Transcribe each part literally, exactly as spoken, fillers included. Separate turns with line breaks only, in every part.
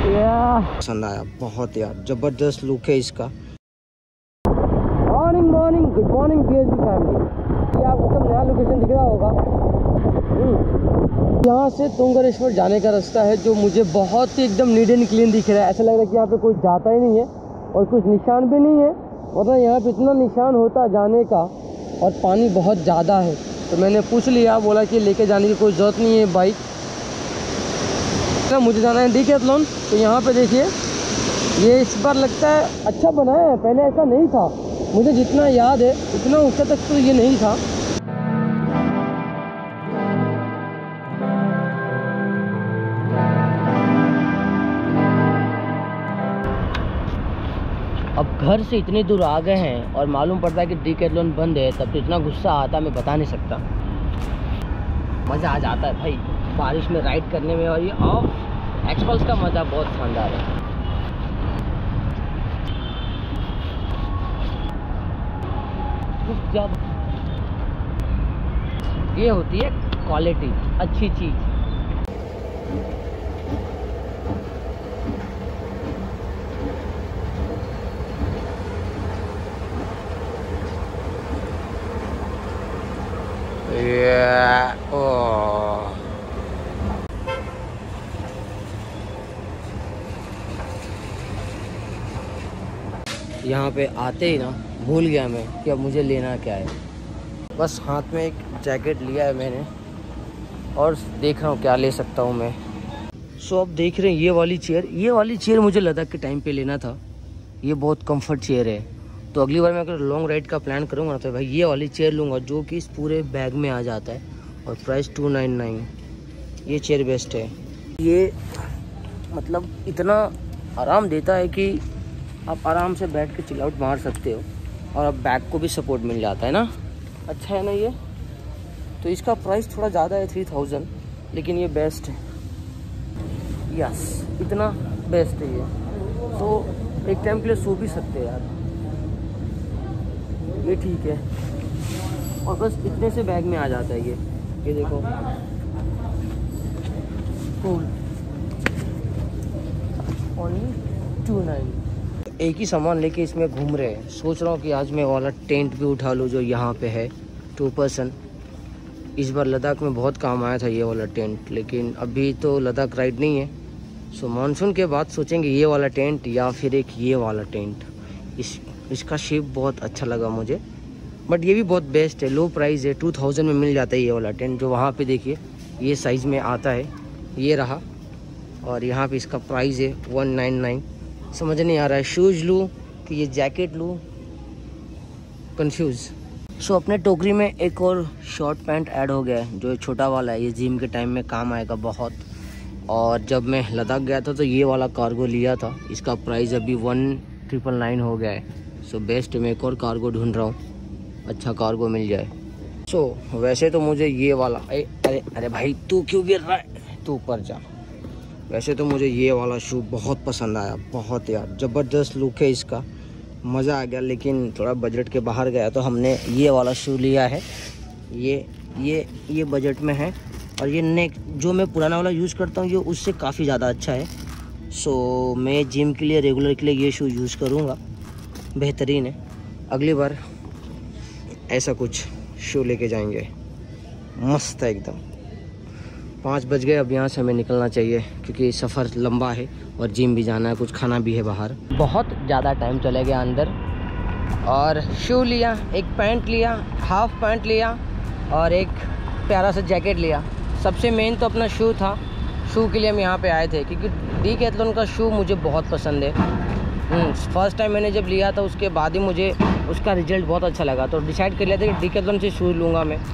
पसंद आया बहुत यार, जबरदस्त लुक है इसका। Morning morning good morning PhD family. ये आपको सब नया लोकेशन दिख रहा होगा। यहाँ से तुंगरेश्वर जाने का रास्ता है जो मुझे बहुत ही एकदम नीट एंड क्लीन दिख रहा है। ऐसा लग रहा है कि यहाँ पे कोई जाता ही नहीं है और कुछ निशान भी नहीं है, वरना यहाँ पे इतना निशान होता जाने का। और पानी बहुत ज़्यादा है तो मैंने पूछ लिया, बोला कि लेके जाने की कोई ज़रूरत नहीं है बाइक, मुझे जाना है डिकैथलॉन। तो यहाँ पे देखिए ये इस बार लगता है अच्छा बनाया है, पहले ऐसा नहीं था, मुझे जितना याद है इतना ऊँचा तक तो ये नहीं था। अब घर से इतनी दूर आ गए हैं और मालूम पड़ता है कि डिकैथलॉन बंद है, तब तो इतना गुस्सा आता है मैं बता नहीं सकता। मज़ा आ जाता है भाई बारिश में राइड करने में, और ये ऑफ एक्सपल्स का मज़ा बहुत शानदार है। जब ये होती है क्वालिटी, अच्छी चीज़। Yeah. Oh. यहाँ पे आते ही ना भूल गया मैं कि अब मुझे लेना क्या है। बस हाथ में एक जैकेट लिया है मैंने और देख रहा हूँ क्या ले सकता हूँ मैं। सो अब देख रहे हैं ये वाली चेयर, ये वाली चेयर मुझे लद्दाख के टाइम पे लेना था। ये बहुत कंफर्ट चेयर है, तो अगली बार मैं अगर लॉन्ग राइड का प्लान करूँगा तो भाई ये वाली चेयर लूँगा जो कि इस पूरे बैग में आ जाता है, और प्राइस टू नाइन नाइन। ये चेयर बेस्ट है। ये मतलब इतना आराम देता है कि आप आराम से बैठ के चिल आउट मार सकते हो, और अब बैग को भी सपोर्ट मिल जाता है ना। अच्छा है ना ये। तो इसका प्राइस थोड़ा ज़्यादा है, थ्री थाउजेंड, लेकिन ये बेस्ट है। यस, इतना बेस्ट है ये। तो एक टाइम के लिए सो भी सकते हैं यार, ये ठीक है। और बस इतने से बैग में आ जाता है ये। ये देखो कूल, ओनली टू नाइन। एक ही सामान लेके इसमें घूम रहे हैं। सोच रहा हूँ कि आज मैं वाला टेंट भी उठा लूँ जो यहाँ पे है, टू पर्सन। इस बार लद्दाख में बहुत काम आया था ये वाला टेंट, लेकिन अभी तो लद्दाख राइड नहीं है। सो मानसून के बाद सोचेंगे ये वाला टेंट या फिर एक ये वाला टेंट। इस इसका शेप बहुत अच्छा लगा मुझे, बट ये भी बहुत बेस्ट है। लो प्राइस है, टू थाउजेंड में मिल जाता है ये वाला टेंट, जो वहाँ पे देखिए ये साइज़ में आता है। ये रहा, और यहाँ पे इसका प्राइस है वन नाइन नाइन। समझ नहीं आ रहा है शूज़ लूँ कि ये जैकेट लूँ, कंफ्यूज। सो अपने टोकरी में एक और शॉर्ट पैंट ऐड हो गया है, जो छोटा वाला है। ये जिम के टाइम में काम आएगा बहुत। और जब मैं लद्दाख गया था तो ये वाला कार्गो लिया था, इसका प्राइस अभी वन ट्रिपल नाइन हो गया है। सो बेस्ट, मैं एक और कार्गो ढूंढ रहा हूँ, अच्छा कार्गो मिल जाए। सो वैसे तो मुझे ये वाला, अरे अरे अरे भाई तू क्यों गिर रहा है, तू ऊपर जा। वैसे तो मुझे ये वाला शू बहुत पसंद आया, बहुत यार, ज़बरदस्त लुक है इसका, मज़ा आ गया। लेकिन थोड़ा बजट के बाहर गया तो हमने ये वाला शू लिया है। ये ये ये बजट में है, और ये नेक जो मैं पुराना वाला यूज़ करता हूँ ये उससे काफ़ी ज़्यादा अच्छा है। सो मैं जिम के लिए, रेगुलर के लिए ये शू यूज़ करूँगा, बेहतरीन है। अगली बार ऐसा कुछ शू लेके जाएंगे, मस्त है एकदम। पाँच बज गए, अब यहाँ से हमें निकलना चाहिए क्योंकि सफ़र लंबा है और जिम भी जाना है, कुछ खाना भी है बाहर। बहुत ज़्यादा टाइम चले गया अंदर, और शू लिया, एक पैंट लिया, हाफ पैंट लिया, और एक प्यारा सा जैकेट लिया। सबसे मेन तो अपना शू था। शू के लिए हम यहाँ पे आए थे क्योंकि डिकैथलॉन का शू मुझे बहुत पसंद है। फर्स्ट टाइम मैंने जब लिया था उसके बाद ही मुझे उसका रिजल्ट बहुत अच्छा लगा, तो डिसाइड कर लिया था कि डिकैथलॉन से शू लूँगा मैं।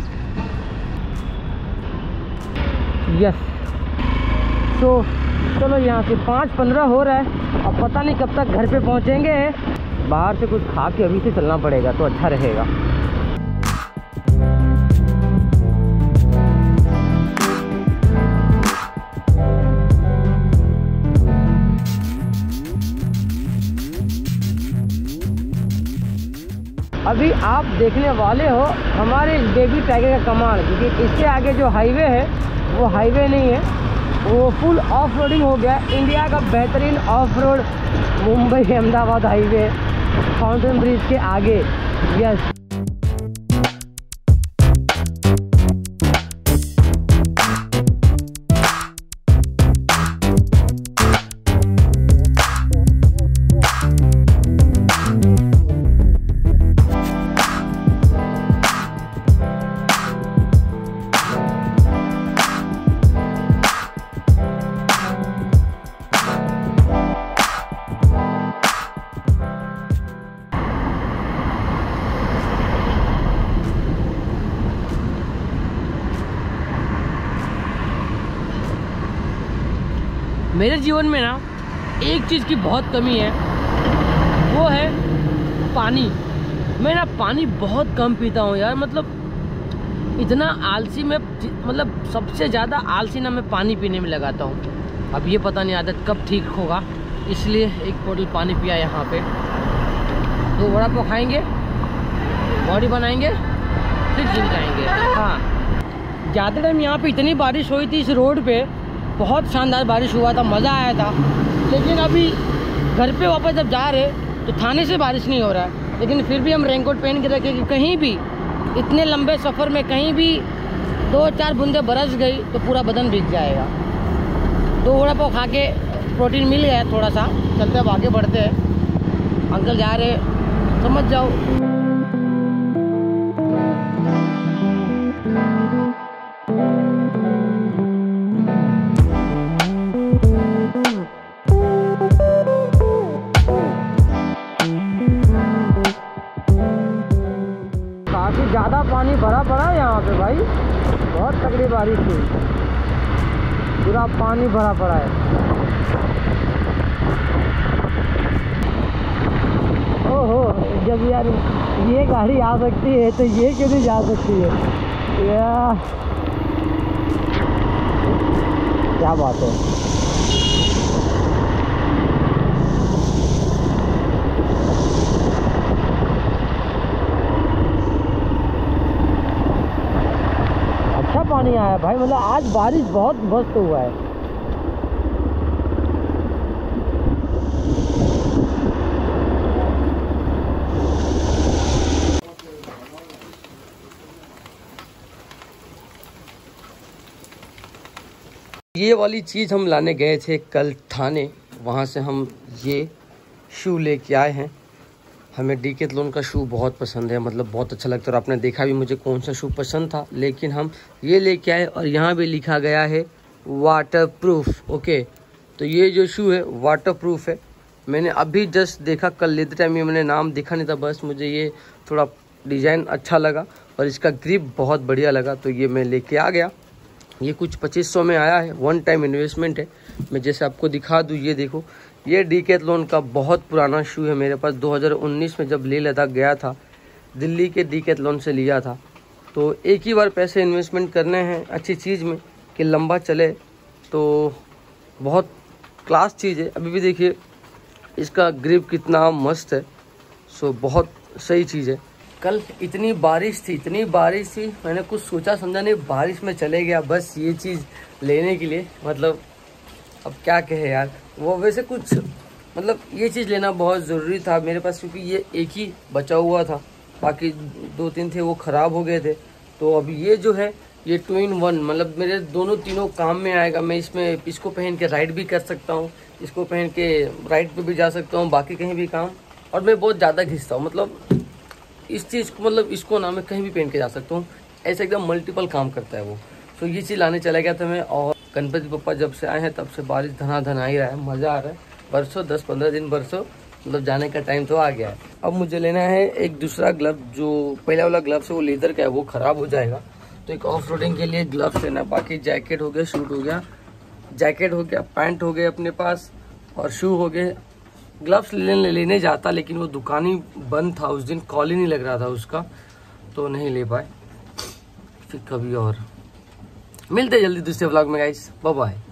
यस, सो चलो यहाँ से पाँच पंद्रह हो रहा है, अब पता नहीं कब तक घर पे पहुँचेंगे। बाहर से कुछ खा के अभी से चलना पड़ेगा तो अच्छा रहेगा। अभी आप देखने वाले हो हमारे बेबी टाइगर का कमाल, क्योंकि इससे आगे जो हाईवे है वो हाईवे नहीं है, वो फुल ऑफ रोडिंग हो गया। इंडिया का बेहतरीन off road Mumbai Ahmedabad highway fountain bridge के आगे। यस, मेरे जीवन में ना एक चीज़ की बहुत कमी है, वो है पानी। मैं ना पानी बहुत कम पीता हूँ यार, मतलब इतना आलसी में, मतलब सबसे ज़्यादा आलसी ना मैं पानी पीने में लगाता हूँ। अब ये पता नहीं आदत कब ठीक होगा, इसलिए एक बोतल पानी पिया यहाँ पे। दो वड़ा पाव खाएंगे, बॉडी बनाएंगे, फिर जिम जाएंगे। हाँ, ज़्यादा टाइम यहाँ पे इतनी बारिश हुई थी इस रोड पे, बहुत शानदार बारिश हुआ था, मज़ा आया था। लेकिन अभी घर पे वापस जब जा रहे तो थाने से बारिश नहीं हो रहा है, लेकिन फिर भी हम रेनकोट पहन के रखे कि कहीं भी इतने लंबे सफ़र में कहीं भी दो चार बूंदे बरस गई तो पूरा बदन भीग जाएगा। दो वड़ा पाव खा के प्रोटीन मिल गया थोड़ा सा। चलते अब आगे बढ़ते हैं। अंकल जा रहे, समझ जाओ। ज़्यादा पानी भरा पड़ा है यहाँ पे भाई, बहुत तगड़ी बारिश हुई, पूरा पानी भरा पड़ा है। ओहो, जब यार ये गाड़ी आ सकती है तो ये क्यों नहीं जा सकती है यार, क्या बात है। पानी आया भाई, मतलब आज बारिश बहुत मस्त हुआ है। ये वाली चीज़ हम लाने गए थे कल थाने, वहाँ से हम ये शू लेके आए हैं। हमें डीकैथलॉन का शू बहुत पसंद है, मतलब बहुत अच्छा लगता है, और आपने देखा भी मुझे कौन सा शू पसंद था। लेकिन हम ये लेके आए और यहाँ भी लिखा गया है वाटर प्रूफ। ओके, तो ये जो शू है वाटर प्रूफ है। मैंने अभी जस्ट देखा, कल लेते टाइम ये मैंने नाम देखा नहीं था, बस मुझे ये थोड़ा डिज़ाइन अच्छा लगा और इसका ग्रिप बहुत बढ़िया लगा, तो ये मैं लेके आ गया। ये कुछ पच्चीस सौ में आया है, वन टाइम इन्वेस्टमेंट है। मैं जैसे आपको दिखा दूँ, ये देखो, ये डीकैथलॉन का बहुत पुराना शू है मेरे पास। दो हज़ार उन्नीस में जब लेह लद्दाख गया था, दिल्ली के डीकैथलॉन से लिया था। तो एक ही बार पैसे इन्वेस्टमेंट करने हैं अच्छी चीज़ में कि लंबा चले, तो बहुत क्लास चीज़ है। अभी भी देखिए इसका ग्रिप कितना मस्त है, सो बहुत सही चीज़ है। कल इतनी बारिश थी, इतनी बारिश थी, मैंने कुछ सोचा समझा नहीं, बारिश में चले गया बस ये चीज़ लेने के लिए। मतलब अब क्या कहे यार, वो वैसे कुछ मतलब ये चीज़ लेना बहुत ज़रूरी था मेरे पास, क्योंकि ये एक ही बचा हुआ था, बाकी दो तीन थे वो ख़राब हो गए थे। तो अब ये जो है ये टू इन वन, मतलब मेरे दोनों तीनों काम में आएगा। मैं इसमें इसको पहन के राइड भी कर सकता हूँ, इसको पहन के राइड पे भी जा सकता हूँ, बाकी कहीं भी काम। और मैं बहुत ज़्यादा घिसता हूँ, मतलब इस चीज़ को, मतलब इसको ना मैं कहीं भी पहन के जा सकता हूँ, ऐसे एकदम मल्टीपल काम करता है वो। तो ये चीज़ लाने चला गया था मैं, और गणपति बप्पा जब से आए हैं तब से बारिश धनाधन आ ही रहा है, मज़ा आ रहा है। बरसों दस पंद्रह दिन बरसों, मतलब जाने का टाइम तो आ गया है। अब मुझे लेना है एक दूसरा ग्लव, जो पहला वाला ग्लव है वो लेदर का है, वो ख़राब हो जाएगा, तो एक ऑफ रोडिंग के लिए ग्लव्स लेना। बाकी जैकेट हो गया, शूट हो गया, जैकेट हो गया, पैंट हो गए अपने पास, और शू हो गए। ग्लव्स लेने लेने जाता, लेकिन वो दुकान ही बंद था उस दिन, कॉल ही नहीं लग रहा था उसका, तो नहीं ले पाए। फिर कभी और मिलते जल्दी दूसरे व्लॉग में गाइस, बाय बाय।